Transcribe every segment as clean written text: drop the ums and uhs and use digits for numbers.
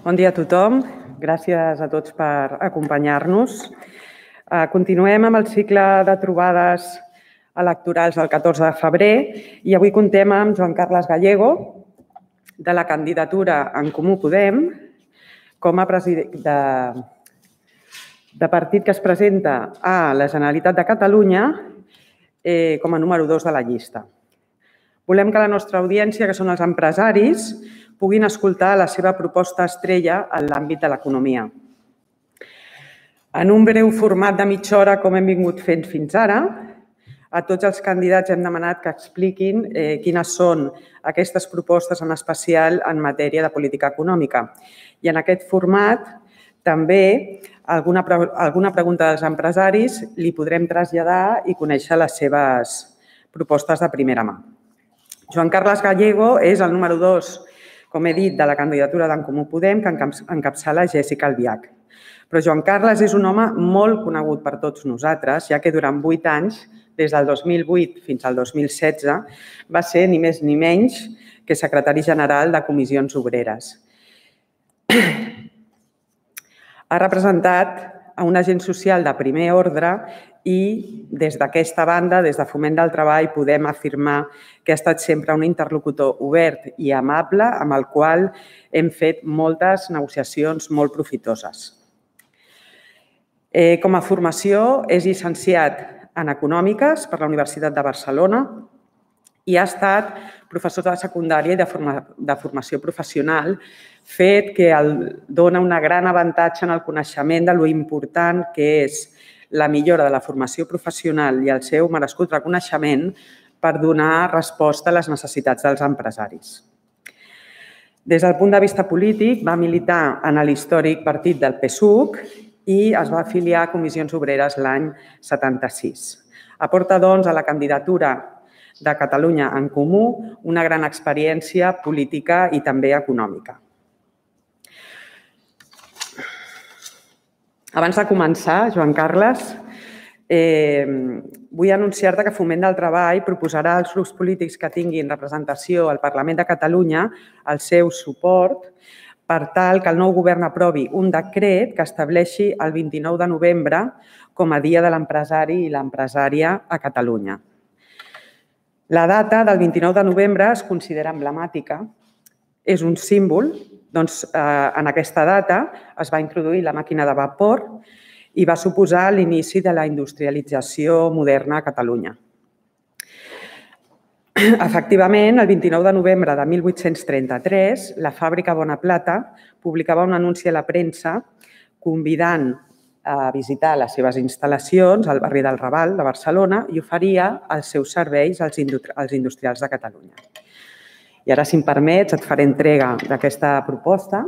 Bon dia a tothom. Gràcies a tots per acompanyar-nos. Continuem amb el cicle de trobades electorals del 14 de febrer i avui contem amb Joan Carles Gallego, de la candidatura En Comú Podem, com a president de partit que es presenta a la Generalitat de Catalunya com a número 2 de la llista. Volem que la nostra audiència, que són els empresaris, puguin escoltar la seva proposta estrella en l'àmbit de l'economia. En un breu format de mitja hora, com hem vingut fent fins ara, a tots els candidats hem demanat que expliquin quines són aquestes propostes, en especial en matèria de política econòmica. I en aquest format, també, alguna pregunta dels empresaris li podrem traslladar i conèixer les seves propostes de primera mà. Joan Carles Gallego és el número 2, com he dit, de la candidatura d'En Comú Podem, que encapçala Jéssica Albiach. Però Joan Carles és un home molt conegut per tots nosaltres, ja que durant 8 anys, des del 2008 fins al 2016, va ser ni més ni menys que secretari general de Comissions Obreres. Ha representat a un agent social de primer ordre i des d'aquesta banda, des de Foment del Treball, podem afirmar que ha estat sempre un interlocutor obert i amable amb el qual hem fet moltes negociacions molt profitoses. Com a formació, és llicenciat en Econòmiques per la Universitat de Barcelona i ha estat professor de secundària i de formació professional, fet que dona un gran avantatge en el coneixement de lo important que és la millora de la formació professional i el seu merescut reconeixement per donar resposta a les necessitats dels empresaris. Des del punt de vista polític, va militar en l'històric partit del PSUC i es va afiliar a Comissions Obreres l'any 76. Aporta, doncs, a la candidatura de Catalunya en Comú una gran experiència política i també econòmica. Abans de començar, Joan Carles, vull anunciar-te que Foment del Treball proposarà als grups polítics que tinguin representació al Parlament de Catalunya el seu suport per tal que el nou govern aprovi un decret que estableixi el 29 de novembre com a Dia de l'Empresari i l'Empresària a Catalunya. La data del 29 de novembre es considera emblemàtica. És un símbol. Doncs en aquesta data es va introduir la màquina de vapor i va suposar l'inici de la industrialització moderna a Catalunya. Efectivament, el 29 de novembre de 1833, la fàbrica Bonaplata publicava un anunci a la premsa convidant a visitar les seves instal·lacions al barri del Raval de Barcelona i oferia els seus serveis als industrials de Catalunya. I ara, si em permets, et faré entrega d'aquesta proposta.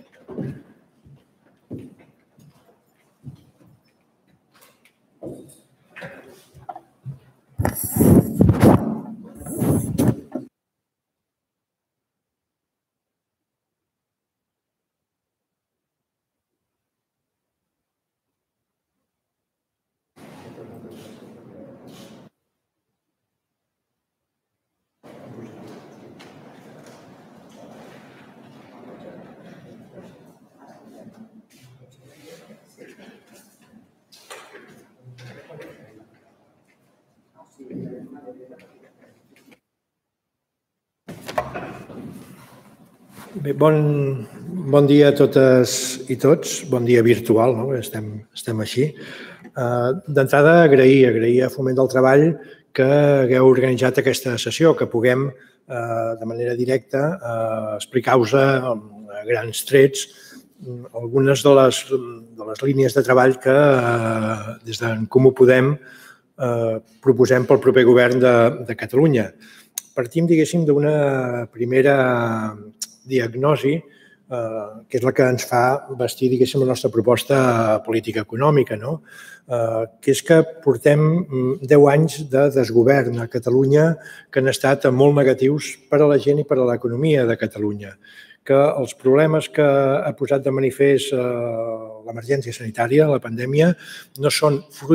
Bé, bon dia a totes i tots. Bon dia virtual, no? Estem així. D'entrada, agrair a Foment del Treball que hagueu organitzat aquesta sessió, que puguem de manera directa explicar-vos a grans trets algunes de les línies de treball que des d'en Comú Podem proposem pel proper govern de Catalunya. Partim, diguéssim, d'una primera diagnosi, que és la que ens fa vestir, diguéssim, la nostra proposta política econòmica, que és que portem 10 anys de desgovern a Catalunya que han estat molt negatius per a la gent i per a l'economia de Catalunya, que els problemes que ha posat de manifest l'emergència sanitària, la pandèmia, no són fruit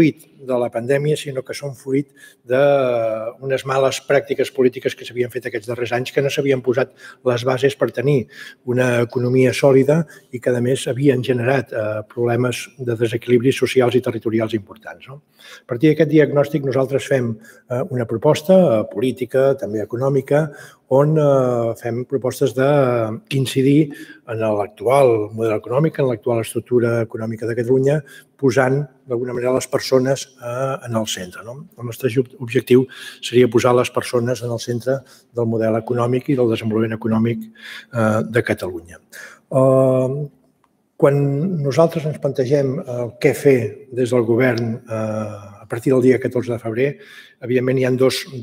de la pandèmia, sinó que són fruit d'unes males pràctiques polítiques que s'havien fet aquests darrers anys, que no s'havien posat les bases per tenir una economia sòlida i que, a més, havien generat problemes de desequilibris socials i territorials importants. A partir d'aquest diagnòstic, nosaltres fem una proposta política, també econòmica, on fem propostes d'incidir en l'actual model econòmic, en l'actual estructura econòmica de Catalunya, posant, d'alguna manera, les persones en el centre. El nostre objectiu seria posar les persones en el centre del model econòmic i del desenvolupament econòmic de Catalunya. Quan nosaltres ens plantegem què fer des del govern a partir del dia 14 de febrer, evidentment hi ha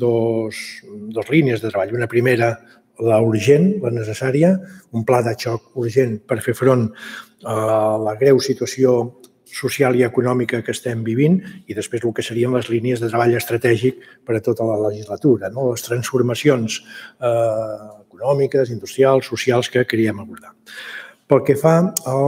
dos línies de treball. Una primera, la urgent, la necessària, un pla de xoc urgent per fer front a la greu situació social i econòmica que estem vivint i després el que serien les línies de treball estratègic per a tota la legislatura, les transformacions econòmiques, industrials, socials que queríem abordar. Pel que fa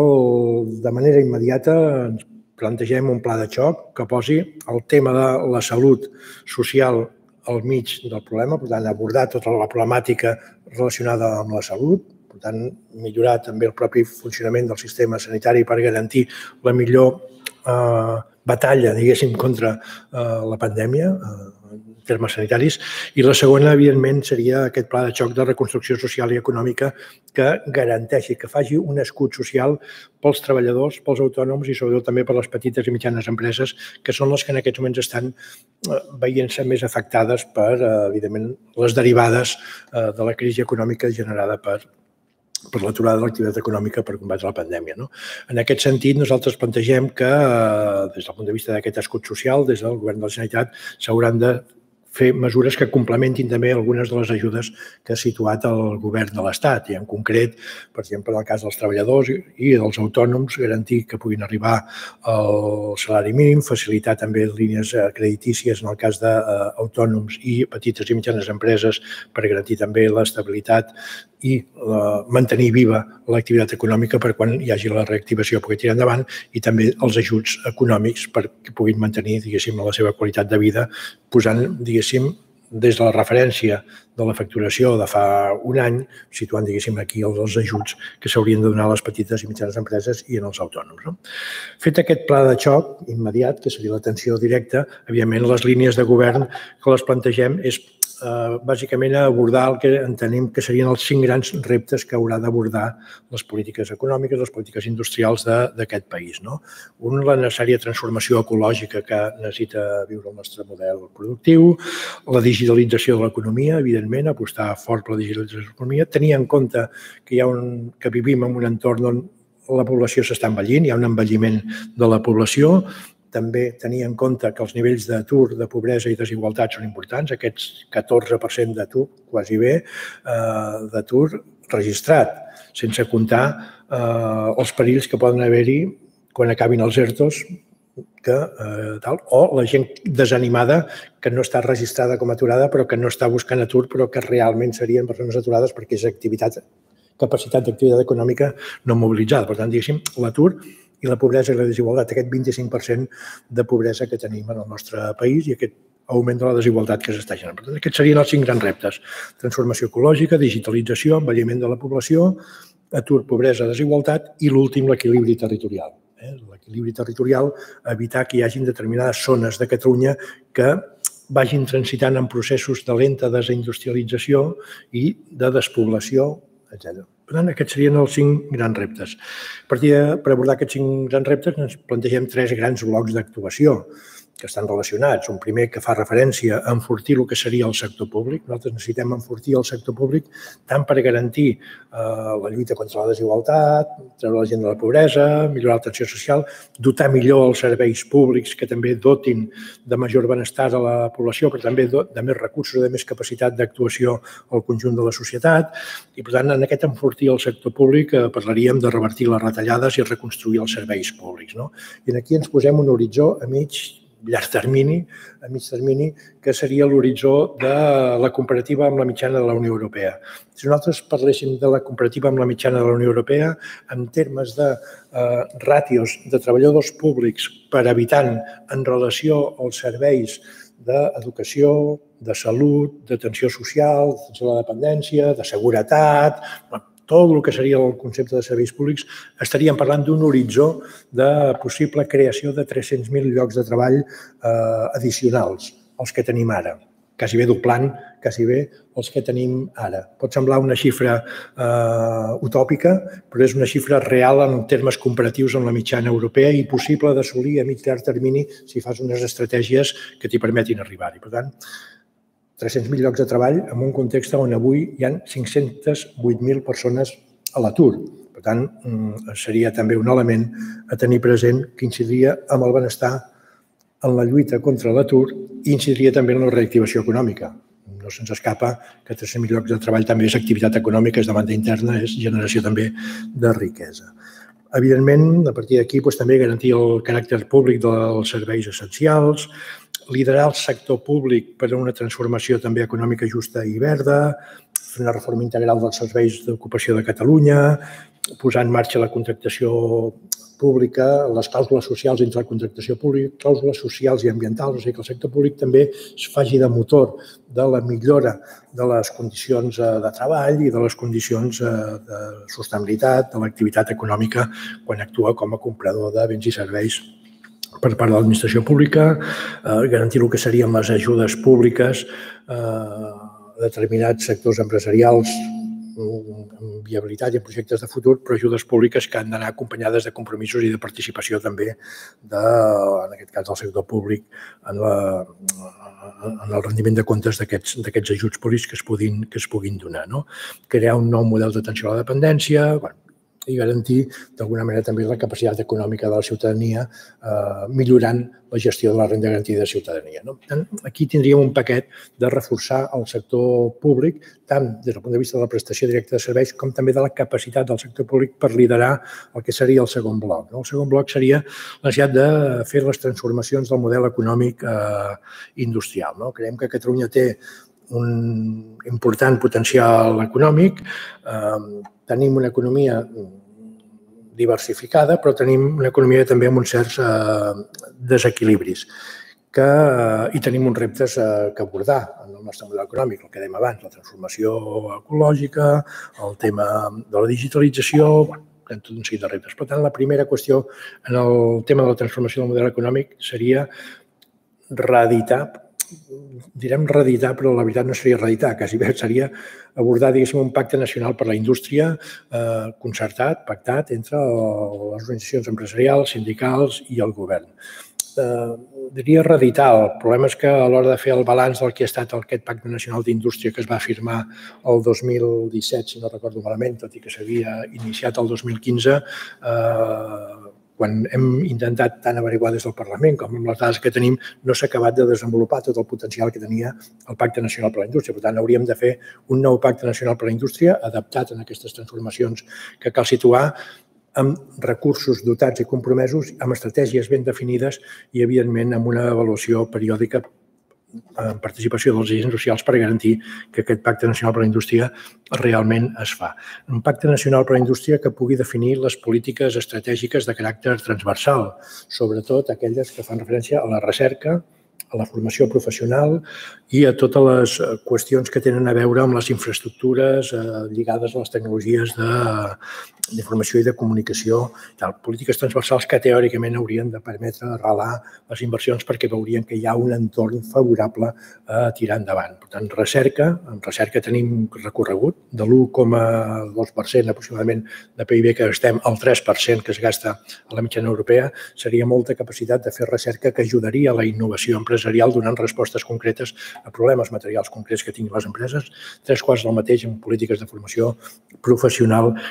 de manera immediata, ens plantegem un pla de xoc que posi el tema de la salut social al mig del problema, per tant, abordar tota la problemàtica relacionada amb la salut, per tant, millorar també el propi funcionament del sistema sanitari per garantir la millor batalla, diguéssim, contra la pandèmia, en termes sanitaris. I la segona, evidentment, seria aquest pla de xoc de reconstrucció social i econòmica que garanteixi, que faci un escut social pels treballadors, pels autònoms i sobretot també per les petites i mitjanes empreses, que són les que en aquests moments estan veient-se més afectades per, evidentment, les derivades de la crisi econòmica generada per l'aturada de l'activitat econòmica per combatre la pandèmia. En aquest sentit, nosaltres plantegem que, des del punt de vista d'aquest escut social, des del Govern de la Generalitat, s'hauran de fer mesures que complementin també algunes de les ajudes que ha situat el Govern de l'Estat. I en concret, per exemple, en el cas dels treballadors i dels autònoms, garantir que puguin arribar al salari mínim, facilitar també línies creditícies en el cas d'autònoms i petites i mitjanes empreses per garantir també l'estabilitat i mantenir viva l'activitat econòmica per quan hi hagi la reactivació poder tirar endavant i també els ajuts econòmics perquè puguin mantenir, diguéssim, la seva qualitat de vida posant, diguéssim, des de la referència de la facturació de fa un any, situant, diguéssim, aquí els ajuts que s'haurien de donar a les petites i mitjanes empreses i als autònoms. Fet aquest pla de xoc immediat, que seria l'atenció directa, evidentment, les línies de govern que les plantegem és bàsicament a abordar el que entenem que serien els 5 grans reptes que haurà d'abordar les polítiques econòmiques, les polítiques industrials d'aquest país. Un, la necessària transformació ecològica que necessita viure el nostre model productiu, la digitalització de l'economia, evidentment, apostar fort per la digitalització de l'economia, tenir en compte que vivim en un entorn on la població s'està envellint, hi ha un envelliment de la població, també tenir en compte que els nivells d'atur, de pobresa i desigualtat són importants, aquests 14% d'atur, quasi bé, d'atur registrat, sense comptar els perills que poden haver-hi quan acabin els ERTOs, o la gent desanimada que no està registrada com a aturada però que no està buscant atur però que realment serien persones aturades perquè és capacitat d'activitat econòmica no mobilitzada. Per tant, diguéssim, l'atur i la pobresa i la desigualtat, aquest 25% de pobresa que tenim en el nostre país i aquest augment de la desigualtat que s'està generant. Per tant, aquests serien els 5 grans reptes. Transformació ecològica, digitalització, envelliment de la població, atur, pobresa, desigualtat i l'últim, l'equilibri territorial. L'equilibri territorial, evitar que hi hagin determinades zones de Catalunya que vagin transitant en processos de lenta desindustrialització i de despoblació, etc. Per tant, aquests serien els 5 grans reptes. Per abordar aquests 5 grans reptes ens plantegem 3 grans blocs d'actuació que estan relacionats. Un primer que fa referència a enfortir el que seria el sector públic. Nosaltres necessitem enfortir el sector públic tant per garantir la lluita contra la desigualtat, treure la gent de la pobresa, millorar l'atenció social, dotar millor els serveis públics que també dotin de major benestar a la població, però també de més recursos, de més capacitat d'actuació al conjunt de la societat. I, per tant, en aquest enfortir el sector públic parlaríem de revertir les retallades i reconstruir els serveis públics. I aquí ens posem un horitzó a mig llarg termini, a mig termini, que seria l'horitzó de la comparativa amb la mitjana de la Unió Europea. Si nosaltres parléssim de la comparativa amb la mitjana de la Unió Europea, en termes de ràtios de treballadors públics per habitant en relació als serveis d'educació, de salut, d'atenció social, d'atenció a la dependència, de seguretat, tot el que seria el concepte de serveis públics, estaríem parlant d'un horitzó de possible creació de 300.000 llocs de treball addicionals als que tenim ara. Quasi bé doblant, quasi bé els que tenim ara. Pot semblar una xifra utòpica, però és una xifra real en termes comparatius amb la mitjana europea i possible d'assolir a mig llarg termini si fas unes estratègies que t'hi permetin arribar-hi. Per tant, 300.000 llocs de treball en un context on avui hi ha 508.000 persones a l'atur. Per tant, seria també un element a tenir present que incidiria amb el benestar, en la lluita contra l'atur i incidiria també en la reactivació econòmica. No se'ns escapa que 300.000 llocs de treball també és activitat econòmica, és demanda interna, és generació també de riquesa. Evidentment, a partir d'aquí, també garantir el caràcter públic dels serveis essencials, liderar el sector públic per a una transformació també econòmica justa i verda, fer una reforma integral dels serveis d'ocupació de Catalunya, posar en marxa la contractació pública, les clàusules socials entre la contractació pública, clàusules socials i ambientals, o sigui que el sector públic també es faci de motor de la millora de les condicions de treball i de les condicions de sostenibilitat de l'activitat econòmica quan actua com a comprador de béns i serveis per part de l'administració pública, garantir el que serien les ajudes públiques a determinats sectors empresarials amb viabilitat i en projectes de futur, però ajudes públiques que han d'anar acompanyades de compromisos i de participació també, en aquest cas del sector públic, en el rendiment de comptes d'aquests ajuts públics que es puguin donar. Crear un nou model d'atenció a la dependència, i garantir, d'alguna manera, també la capacitat econòmica de la ciutadania millorant la gestió de la renda garantida de ciutadania. Aquí tindríem un paquet de reforçar el sector públic, tant des del punt de vista de la prestació directa de serveis com també de la capacitat del sector públic per liderar el que seria el segon bloc. El segon bloc seria la necessitat de fer les transformacions del model econòmic industrial. Creiem que Catalunya té un important potencial econòmic, tenim una economia diversificada, però tenim una economia també amb uns certs desequilibris i tenim uns reptes que abordar en el nostre model econòmic, el que dèiem abans, la transformació ecològica, el tema de la digitalització, tot un seguit de reptes. Per tant, la primera qüestió en el tema de la transformació del model econòmic seria reeditar, direm reeditar, però la veritat no seria reeditar, quasi bé seria abordar, diguéssim, un pacte nacional per la indústria concertat, pactat entre les organitzacions empresarials, sindicals i el govern. Diria reeditar. El problema és que a l'hora de fer el balanç del que ha estat aquest pacte nacional d'indústria que es va firmar el 2017, si no recordo malament, tot i que s'havia iniciat el 2015, quan hem intentat tant averiguar des del Parlament com amb les dades que tenim, no s'ha acabat de desenvolupar tot el potencial que tenia el Pacte Nacional per la Indústria. Per tant, hauríem de fer un nou Pacte Nacional per la Indústria adaptat a aquestes transformacions que cal situar amb recursos dotats i compromesos, amb estratègies ben definides i, evidentment, amb una avaluació periòdica en participació dels agents socials per garantir que aquest Pacte Nacional per la Indústria realment es fa. Un Pacte Nacional per la Indústria que pugui definir les polítiques estratègiques de caràcter transversal, sobretot aquelles que fan referència a la recerca, a la formació professional i a totes les qüestions que tenen a veure amb les infraestructures lligades a les tecnologies d'informació i de comunicació, polítiques transversals que teòricament haurien de permetre arrelar les inversions perquè veurien que hi ha un entorn favorable a tirar endavant. Per tant, recerca, en recerca tenim recorregut de l'1,2% aproximadament de PIB que gastem, al 3% que es gasta a la mitjana europea, seria molta capacitat de fer recerca que ajudaria a la innovació empresarial donant respostes concretes a problemes materials concrets que tinguin les empreses, 3/4 del mateix en polítiques de formació professional que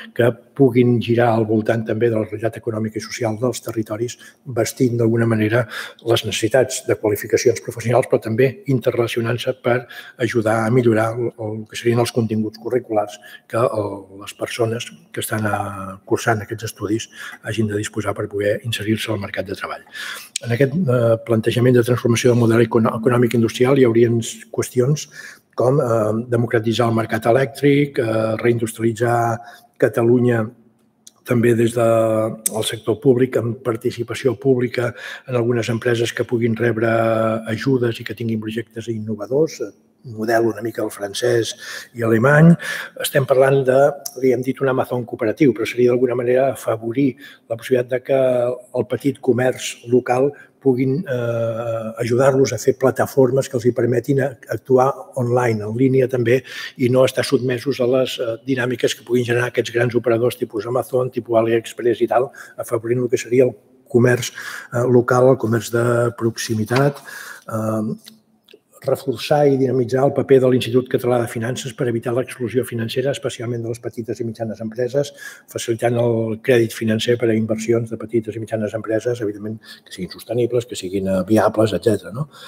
puguin girar al voltant també de la realitat econòmica i social dels territoris, vestint d'alguna manera les necessitats de qualificacions professionals, però també interrelacionant-se per ajudar a millorar el que serien els continguts curriculars que les persones que estan cursant aquests estudis hagin de disposar per poder inserir-se al mercat de treball. En aquest plantejament de transformació del model econòmic industrial hi haurien qüestions com democratitzar el mercat elèctric, reindustrialitzar Catalunya també des del sector públic, amb participació pública en algunes empreses que puguin rebre ajudes i que tinguin projectes innovadors, model una mica el francès i alemany. Estem parlant li hem dit un Amazon cooperatiu, però seria d'alguna manera afavorir la possibilitat que el petit comerç local puguin ajudar-los a fer plataformes que els permetin actuar online, en línia també, i no estar sotmesos a les dinàmiques que puguin generar aquests grans operadors tipus Amazon, tipus AliExpress i tal, afavorint el que seria el comerç local, el comerç de proximitat, reforçar i dinamitzar el paper de l'Institut Català de Finances per evitar l'exclusió financera, especialment de les petites i mitjanes empreses, facilitant el crèdit financer per a inversions de petites i mitjanes empreses, evidentment que siguin sostenibles, que siguin viables, etc.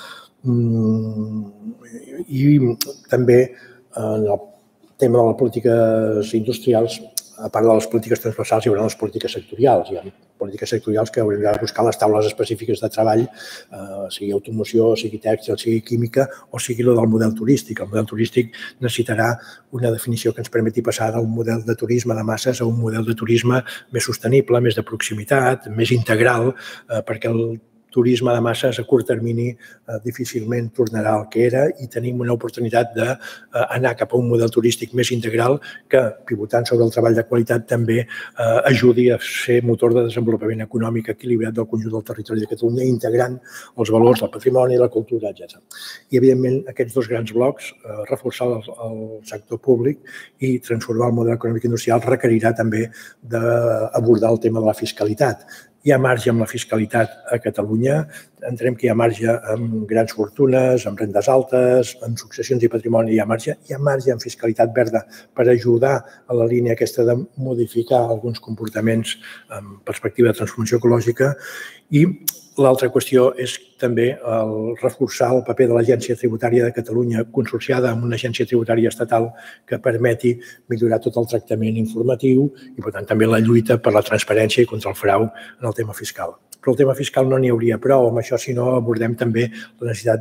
I també en el tema de les polítiques industrials, a part de les polítiques transversals, hi haurà les polítiques sectorials. Hi ha polítiques sectorials que haurem de buscar les taules específiques de treball, sigui automoció, sigui tèxtil, sigui química, o sigui el del model turístic. El model turístic necessitarà una definició que ens permeti passar d'un model de turisme de masses a un model de turisme més sostenible, més de proximitat, més integral, perquè el turisme de masses a curt termini difícilment tornarà al que era i tenim una oportunitat d'anar cap a un model turístic més integral que, pivotant sobre el treball de qualitat, també ajudi a ser motor de desenvolupament econòmic equilibrat del conjunt del territori de Catalunya, integrant els valors del patrimoni, la cultura, etc. I, evidentment, aquests dos grans blocs, reforçar el sector públic i transformar el model econòmic industrial, requerirà també d'abordar el tema de la fiscalitat. Hi ha marge amb la fiscalitat a Catalunya, entenem que hi ha marge amb grans fortunes, amb rendes altes, amb successions i patrimoni, hi ha marge en fiscalitat verda per ajudar a la línia aquesta de modificar alguns comportaments amb perspectiva de transformació ecològica. I l'altra qüestió és també reforçar el paper de l'Agència Tributària de Catalunya consorciada amb una agència tributària estatal que permeti millorar tot el tractament informatiu i, per tant, també la lluita per la transparència i contra el frau en el tema fiscal. Però el tema fiscal no n'hi hauria prou amb això, sinó abordem també la necessitat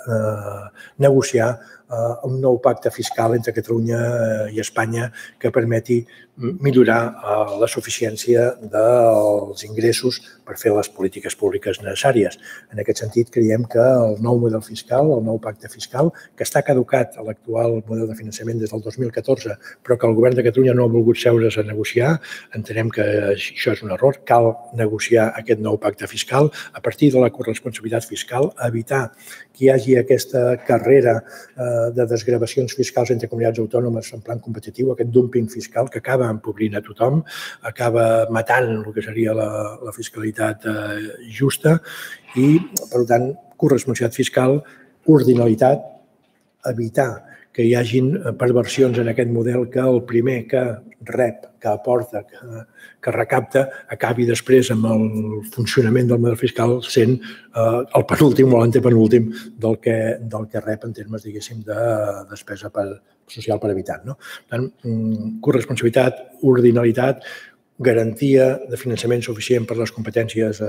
de negociar un nou pacte fiscal entre Catalunya i Espanya que permeti millorar la suficiència dels ingressos per fer les polítiques públiques necessàries. En aquest sentit, creiem que el nou model fiscal, el nou pacte fiscal, que està caducat a l'actual model de finançament des del 2014, però que el govern de Catalunya no ha volgut seure's a negociar, entenem que això és un error. Cal negociar aquest nou pacte fiscal a partir de la corresponsabilitat fiscal, evitar que hi hagi aquesta carrera de desgravacions fiscals entre comunitats autònomes en plan competitiu, aquest dumping fiscal que acaba empobrint a tothom, acaba matant el que seria la fiscalitat justa i, per tant, corresponsabilitat fiscal, ordinalitat, evitar que hi hagin perversions en aquest model que el primer que rep, que aporta, que recapta, acabi després amb el funcionament del model fiscal sent el penúltim o l'antepenúltim del que rep en termes, diguéssim, de despesa social per habitant. Per tant, corresponsabilitat, ordinalitat, garantia de finançament suficient per les competències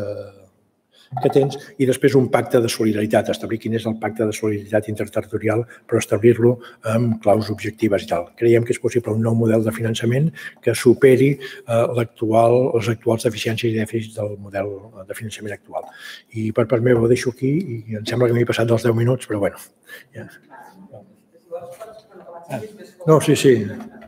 que tens i després un pacte de solidaritat, establir quin és el pacte de solidaritat interterritorial, però establir-lo amb claus objectives i tal. Creiem que és possible un nou model de finançament que superi les actuals deficiències i dèficits del model de finançament actual. I per part meva ho deixo aquí i em sembla que m'he passat dels 10 minuts, però bueno. No, sí.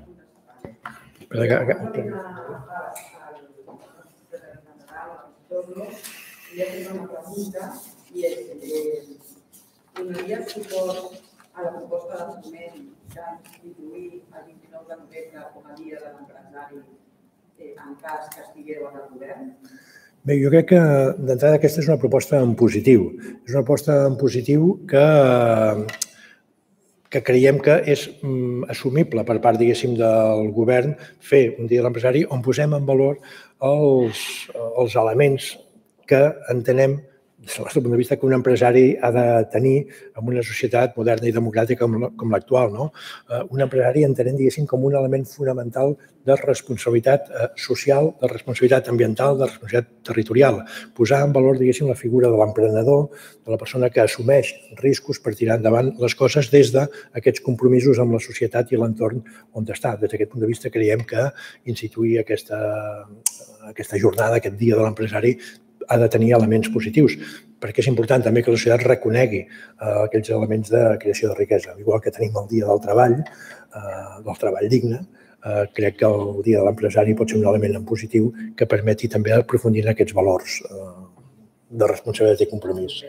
Volia fer una pregunta i és, donaria suport a la proposta de Foment d'instituir el 29 de novembre com a dia de l'empresari en cas que estigueu en el govern? Bé, jo crec que d'entrada aquesta és una proposta en positiu. És una proposta en positiu que que creiem que és assumible per part, diguéssim, del govern fer un dia de l'empresari on posem en valor els elements que entenem des del nostre punt de vista que un empresari ha de tenir en una societat moderna i democràtica com l'actual. Un empresari entenem, diguéssim, com un element fonamental de responsabilitat social, de responsabilitat ambiental, de responsabilitat territorial. Posar en valor, diguéssim, la figura de l'emprenedor, de la persona que assumeix riscos per tirar endavant les coses des d'aquests compromisos amb la societat i l'entorn on està. Des d'aquest punt de vista creiem que instituir aquesta jornada, aquest dia de l'empresari, ha de tenir elements positius, perquè és important també que la societat reconegui aquells elements de creació de riquesa. Igual que tenim el dia del treball digne, crec que el dia de l'empresari pot ser un element en positiu que permeti també aprofundir en aquests valors de responsabilitat i compromís.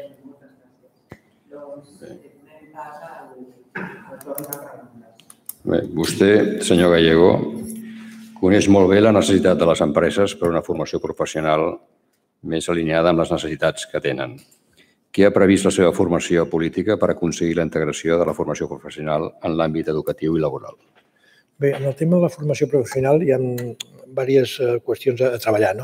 Bé, vostè, senyor Gallego, coneix molt bé la necessitat de les empreses per una formació professional més alineada amb les necessitats que tenen. Què ha previst la seva formació política per aconseguir la integració de la formació professional en l'àmbit educatiu i laboral? Bé, en el tema de la formació professional hi ha diverses qüestions a treballar.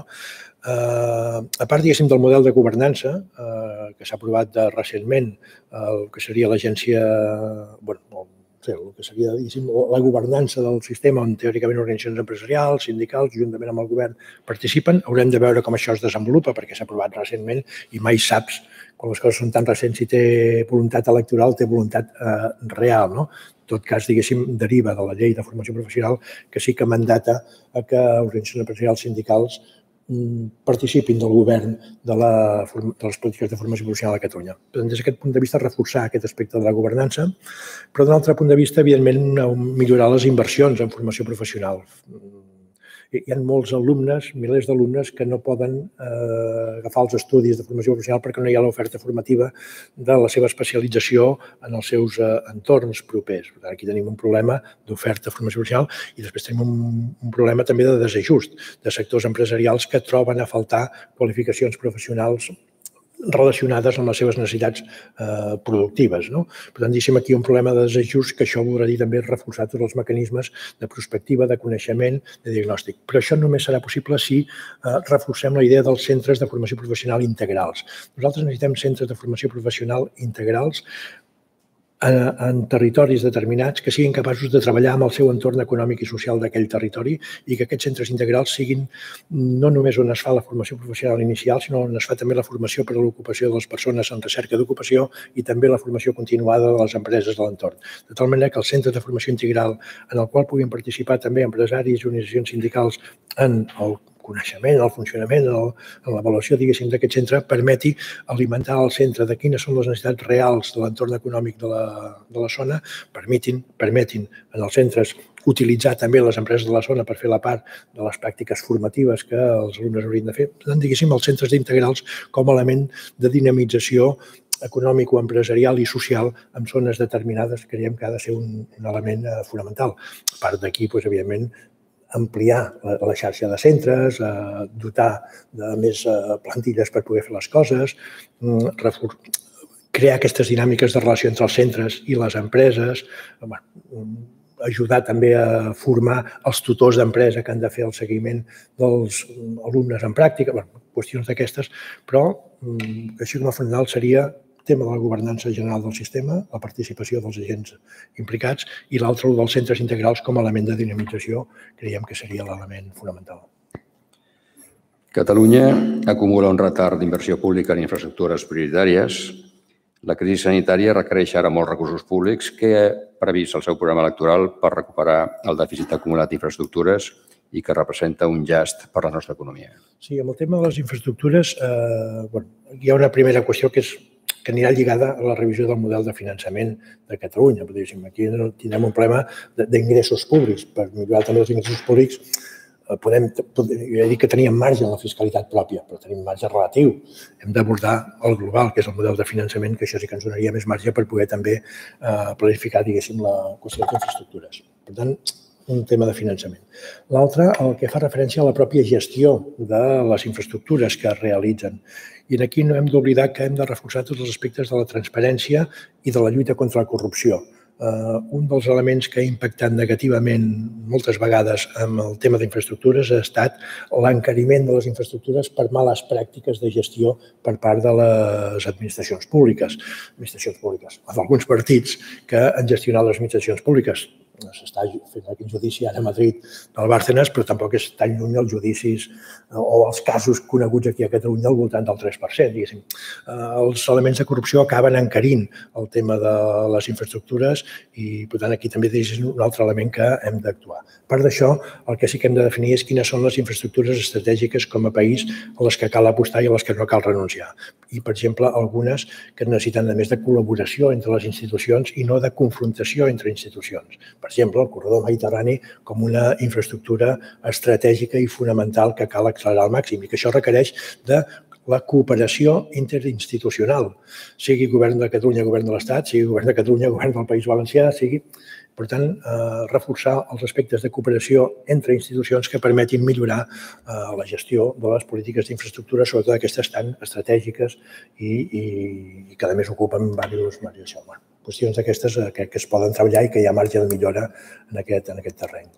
A part, diguéssim, del model de governança que s'ha aprovat recentment, el que seria l'agència, el que seria, diguéssim, la governança del sistema on teòricament organitzacions empresarials, sindicals, juntament amb el govern participen. Haurem de veure com això es desenvolupa perquè s'ha aprovat recentment i mai saps, quan les coses són tan recents, si té voluntat electoral, té voluntat real. En tot cas, diguéssim, deriva de la llei de formació professional que sí que mandata que organitzacions empresarials, sindicals participin del govern de les polítiques de formació professional a Catalunya. Des d'aquest punt de vista, reforçar aquest aspecte de la governança, però d'un altre punt de vista, evidentment, millorar les inversions en formació professional. Hi ha molts alumnes, milers d'alumnes, que no poden agafar els estudis de formació professional perquè no hi ha l'oferta formativa de la seva especialització en els seus entorns propers. Per tant, aquí tenim un problema d'oferta de formació professional i després tenim un problema també de desajust de sectors empresarials que troben a faltar qualificacions professionals relacionades amb les seves necessitats productives. Per tant, deixem aquí un problema de desajust que això voldrà dir també reforçar tots els mecanismes de prospectiva, de coneixement, de diagnòstic. Però això només serà possible si reforcem la idea dels centres de formació professional integrals. Nosaltres necessitem centres de formació professional integrals en territoris determinats que siguin capaços de treballar amb el seu entorn econòmic i social d'aquell territori i que aquests centres integrals siguin no només on es fa la formació professional inicial, sinó on es fa també la formació per a l'ocupació de les persones en recerca d'ocupació i també la formació continuada de les empreses de l'entorn. De tal manera que els centres de formació integral en el qual puguin participar també empresaris i organitzacions sindicals en el coneixement, el funcionament, en l'avaluació, diguéssim, d'aquest centre, permeti alimentar el centre de quines són les necessitats reals de l'entorn econòmic de la zona, permetin en els centres utilitzar també les empreses de la zona per fer la part de les pràctiques formatives que els alumnes haurien de fer. Per tant, diguéssim, els centres integrals com a element de dinamització econòmic o empresarial i social en zones determinades creiem que ha de ser un element fonamental. A part d'aquí, evidentment, ampliar la xarxa de centres, dotar de més plantilles per poder fer les coses, crear aquestes dinàmiques de relació entre els centres i les empreses, ajudar també a formar els tutors d'empresa que han de fer el seguiment dels alumnes en pràctica, qüestions d'aquestes, però així com a fonamental seria tema de la governança general del sistema, la participació dels agents implicats i l'altre dels centres integrals com a element de dinamització, creiem que seria l'element fonamental. Catalunya acumula un retard d'inversió pública en infraestructures prioritàries. La crisi sanitària requereix ara molts recursos públics. Què ha previst el seu programa electoral per recuperar el dèficit acumulat d'infraestructures i que representa un llast per la nostra economia? Sí, amb el tema de les infraestructures hi ha una primera qüestió que anirà lligada a la revisió del model de finançament de Catalunya. Aquí tindrem un problema d'ingressos públics. Per millorar també els ingressos públics podem dir que teníem marge en la fiscalitat pròpia, però tenim marge relatiu. Hem d'abordar el global, que és el model de finançament, que això sí que ens donaria més marge per poder també planificar, diguéssim, la qüestió d'infraestructures. Per tant, un tema de finançament. L'altre, el que fa referència a la pròpia gestió de les infraestructures que es realitzen. I aquí no hem d'oblidar que hem de reforçar tots els aspectes de la transparència i de la lluita contra la corrupció. un dels elements que ha impactat negativament moltes vegades amb el tema d'infraestructures ha estat l'encariment de les infraestructures per males pràctiques de gestió per part de les administracions públiques o d'alguns partits que han gestionat les administracions públiques. S'està fent aquest judici ara a Madrid del Bárcenas, però tampoc és tan lluny els judicis o els casos coneguts aquí a Catalunya al voltant del 3%, diguéssim. Els elements de corrupció acaben encarint el tema de les infraestructures i, per tant, aquí també és un altre element que hem d'actuar. A part d'això, el que sí que hem de definir és quines són les infraestructures estratègiques com a país a les que cal apostar i a les que no cal renunciar. I, per exemple, algunes que necessiten, a més, de col·laboració entre les institucions i no de confrontació entre institucions. Per exemple, el corredor mediterrani com una infraestructura estratègica i fonamental que cal accelerar al màxim i que això requereix de la cooperació interinstitucional, sigui govern de Catalunya, govern de l'Estat, sigui govern de Catalunya, govern del País Valencià, sigui... Per tant, reforçar els aspectes de cooperació entre institucions que permetin millorar la gestió de les polítiques d'infraestructura, sobretot aquestes tan estratègiques i que, a més, ocupen diversos qüestions d'aquestes que es poden treballar i que hi ha marge de millora en aquest terreny.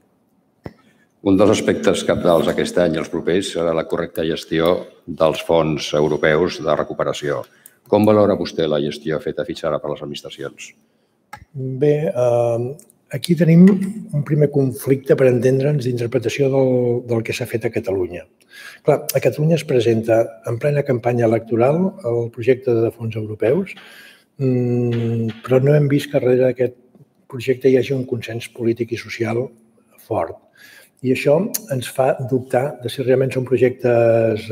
Un dels aspectes cabdals aquest any i els propers serà la correcta gestió dels fons europeus de recuperació. Com valora vostè la gestió feta fins ara per les administracions? Bé, aquí tenim un primer conflicte, per entendre'ns, d'interpretació del que s'ha fet a Catalunya. Clar, a Catalunya es presenta en plena campanya electoral el projecte de fons europeus, però no hem vist que darrere d'aquest projecte hi hagi un consens polític i social fort. I això ens fa dubtar de si realment són projectes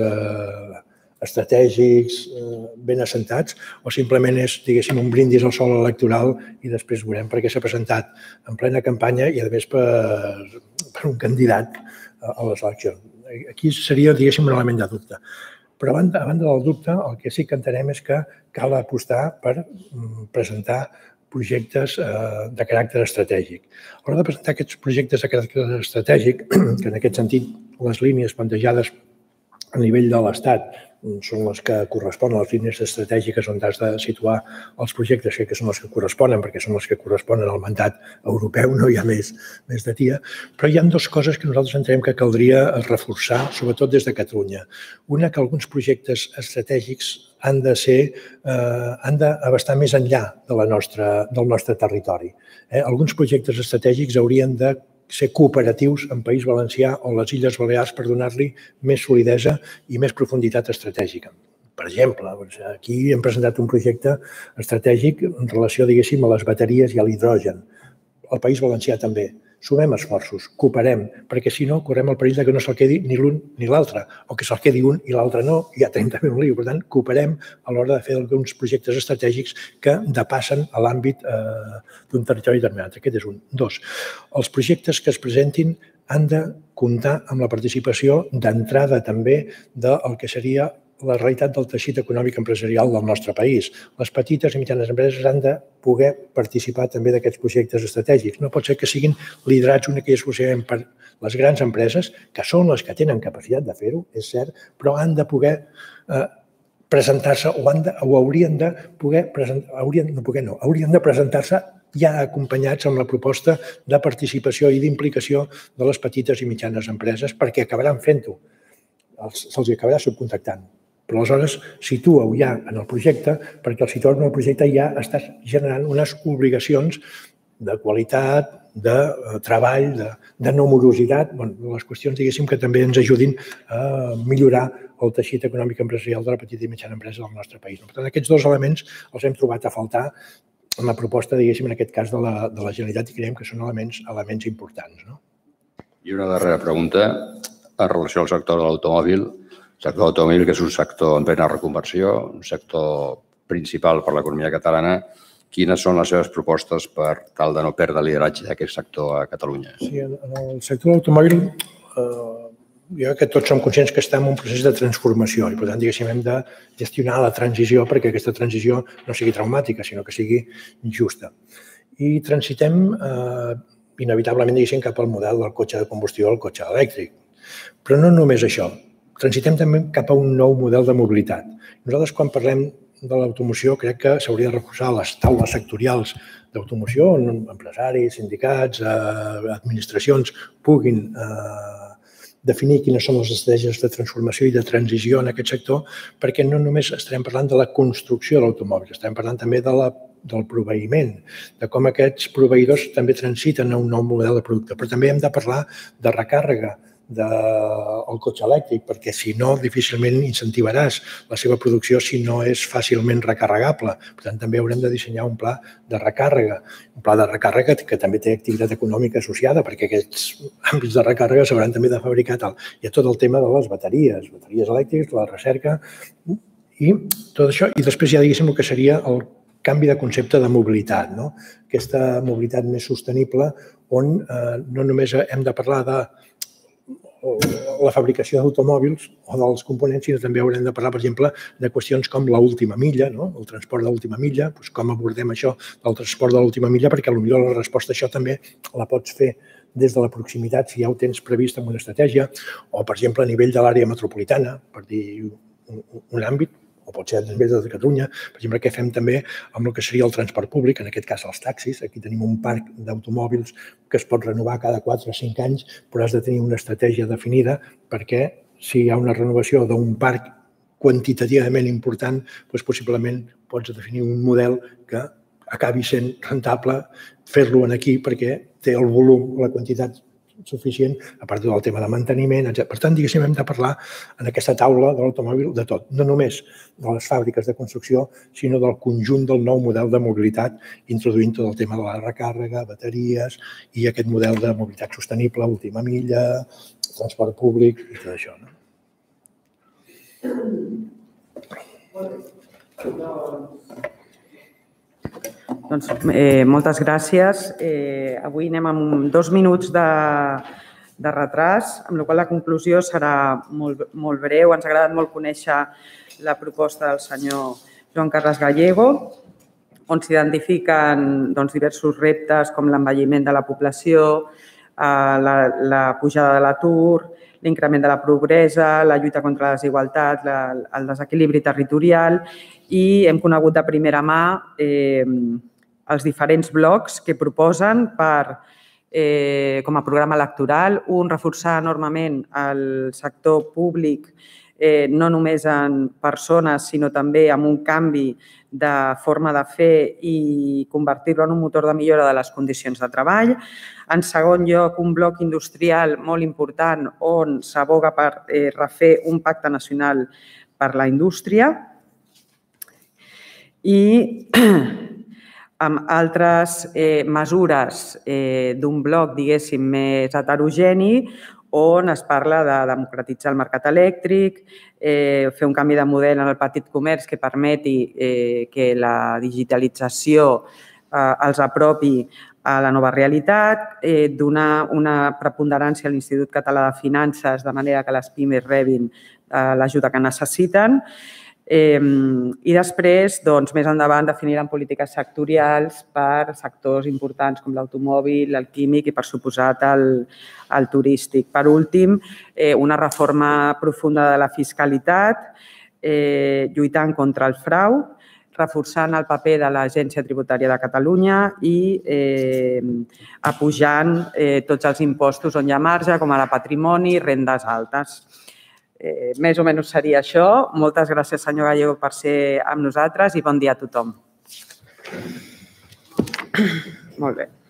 estratègics, ben assentats, o simplement és, diguéssim, un brindis al sol electoral i després veurem per què s'ha presentat en plena campanya i, a més, per un candidat a les eleccions. Aquí seria, diguéssim, un element de dubte. Però, a banda del dubte, el que sí que entenem és que cal apostar per presentar projectes de caràcter estratègic. A l'hora de presentar aquests projectes de caràcter estratègic, que en aquest sentit les línies plantejades a nivell de l'Estat són les que corresponen a les línies estratègiques on has de situar els projectes, que són les que corresponen, perquè són les que corresponen al mandat europeu, no hi ha més de tia. Però hi ha dues coses que nosaltres entenem que caldria reforçar, sobretot des de Catalunya. Una, que alguns projectes estratègics han d'abastar més enllà del nostre territori. Alguns projectes estratègics haurien de ser cooperatius en País Valencià o les Illes Balears per donar-li més solidesa i més profunditat estratègica. Per exemple, aquí hem presentat un projecte estratègic en relació, diguéssim, a les bateries i a l'hidrogen. El País Valencià també. Sumem esforços, cooperem, perquè si no correm el perill que no se'l quedi ni l'un ni l'altre, o que se'l quedi un i l'altre no, i ja tenim també un lío. Per tant, cooperem a l'hora de fer alguns projectes estratègics que depassen a l'àmbit d'un territori determinat. Aquest és un. Dos, els projectes que es presentin han de comptar amb la participació d'entrada també del que seria la realitat del teixit econòmic empresarial del nostre país. Les petites i mitjanes empreses han de poder participar també d'aquests projectes estratègics. No pot ser que siguin liderats únicament i exclusivament per les grans empreses, que són les que tenen capacitat de fer-ho, és cert, però han de poder presentar-se o haurien de poder presentar-se ja acompanyats amb la proposta de participació i d'implicació de les petites i mitjanes empreses, perquè acabaran fent-ho. Se'ls acabarà subcontractant. Però aleshores situa-ho ja en el projecte, perquè al situar-ho en el projecte ja estàs generant unes obligacions de qualitat, de treball, de no morositat, les qüestions, diguéssim, que també ens ajudin a millorar el teixit econòmic empresarial de la petita i mitjana empresa del nostre país. Per tant, aquests dos elements els hem trobat a faltar en la proposta, diguéssim, en aquest cas de la Generalitat, i creiem que són elements importants. I una darrera pregunta en relació al sector de l'automòbil. El sector de l'automòbil, que és un sector en plena reconversió, un sector principal per l'economia catalana. Quines són les seves propostes per tal de no perdre el lideratge d'aquest sector a Catalunya? Sí, en el sector de l'automòbil jo crec que tots som conscients que estem en un procés de transformació i, per tant, diguéssim, hem de gestionar la transició perquè aquesta transició no sigui traumàtica, sinó que sigui justa. I transitem inevitablement, diguéssim, cap al model del cotxe de combustió al cotxe elèctric. Però no només això. Transitem també cap a un nou model de mobilitat. Nosaltres, quan parlem de l'automoció crec que s'hauria de reforçar les taules sectorials d'automoció on empresaris, sindicats, administracions puguin definir quines són les estratègies de transformació i de transició en aquest sector, perquè no només estarem parlant de la construcció de l'automòbil, estarem parlant també del proveïment, de com aquests proveïdors també transiten a un nou model de producte. Però també hem de parlar de recàrrega del cotxe elèctric, perquè si no, difícilment incentivaràs la seva producció si no és fàcilment recarregable. Per tant, també haurem de dissenyar un pla de recàrrega, que també té activitat econòmica associada, perquè aquests àmbits de recàrrega s'hauran també de fabricar tal. Hi ha tot el tema de les bateries elèctriques, la recerca i tot això. I després ja diguéssim el que seria el canvi de concepte de mobilitat, aquesta mobilitat més sostenible on no només hem de parlar de la fabricació d'automòbils o dels components, sinó també haurem de parlar, per exemple, de qüestions com l'última milla, el transport de l'última milla, com abordem això del transport de l'última milla, perquè potser la resposta a això també la pots fer des de la proximitat, si ja ho tens previst en una estratègia, o, per exemple, a nivell de l'àrea metropolitana, per dir un àmbit, o pot ser a nivell de Catalunya, per exemple, què fem també amb el que seria el transport públic, en aquest cas els taxis. Aquí tenim un parc d'automòbils que es pot renovar cada 4 o 5 anys, però has de tenir una estratègia definida perquè si hi ha una renovació d'un parc quantitativament important, doncs possiblement pots definir un model que acabi sent rentable fer-lo aquí perquè té el volum, la quantitat suficient, a part del tema de manteniment, etc. Per tant, diguéssim, hem de parlar en aquesta taula de l'automòbil de tot, no només de les fàbriques de construcció, sinó del conjunt del nou model de mobilitat, introduint tot el tema de la recàrrega, bateries i aquest model de mobilitat sostenible, última milla, transport públic i tot això. Doncs moltes gràcies. Avui anem amb 2 minuts de retras, amb la qual la conclusió serà molt breu. Ens ha agradat molt conèixer la proposta del senyor Joan Carles Gallego, on s'identifiquen diversos reptes com l'envelliment de la població, la pujada de l'atur, l'increment de la pobresa, la lluita contra la desigualtat, el desequilibri territorial i hem conegut de primera mà els diferents blocs que proposen com a programa electoral. Un, reforçar enormement el sector públic, no només en persones, sinó també amb un canvi de forma de fer i convertir-lo en un motor de millora de les condicions de treball. En segon lloc, un bloc industrial molt important on s'aboga per refer un pacte nacional per la indústria i amb altres mesures d'un bloc, diguéssim, més heterogeni, on es parla de democratitzar el mercat elèctric, fer un canvi de model en el petit comerç que permeti que la digitalització els apropi a la nova realitat, donar una preponderància a l'Institut Català de Finances de manera que les pimes rebin l'ajuda que necessiten i després, més endavant, definiran polítiques sectorials per sectors importants com l'automòbil, el químic i, per suposat, el turístic. Per últim, una reforma profunda de la fiscalitat, lluitant contra el frau, reforçant el paper de l'Agència Tributària de Catalunya i apujant tots els impostos on hi ha marge, com ara patrimoni i rendes altes. Més o menys seria això. Moltes gràcies, senyor Gallego, per ser amb nosaltres i bon dia a tothom. Molt bé.